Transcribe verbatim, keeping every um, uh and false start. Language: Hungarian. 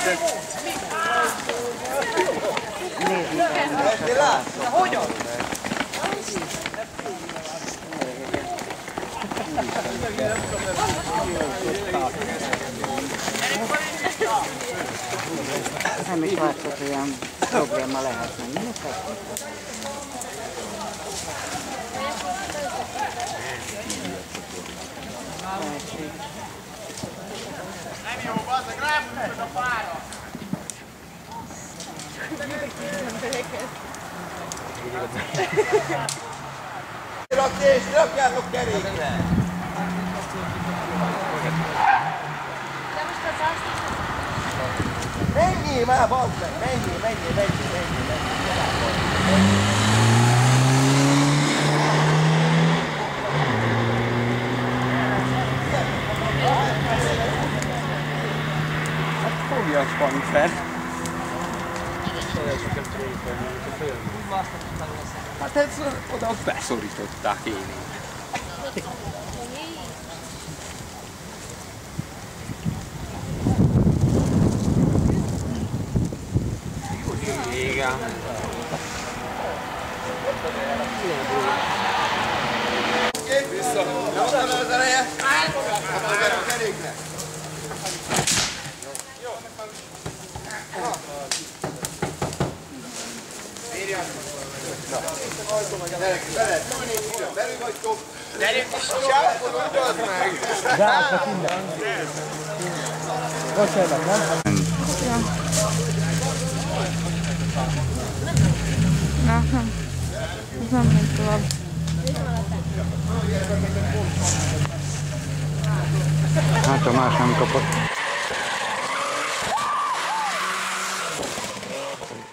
Hogyan? Nem is látszott, hogy olyan probléma lehet menni. Nem jó, bazdmeg, rábújtod a fára! Rakd és rakjátok kerékre! Menjél már, bazd meg! Menjél, menjél, menjél, menjél, menjél! Fogja a spanfer. Hát ez oda beszorították én. Igen. Vissza! Nyomtad az eleje? Nyomtad a kerékre! Belül vagytok! Gyerünk is sápolod meg! Ráadnak innen! Bocsánat, nem? Aha. Ez nem megy tovább. Hát a más nem kapott.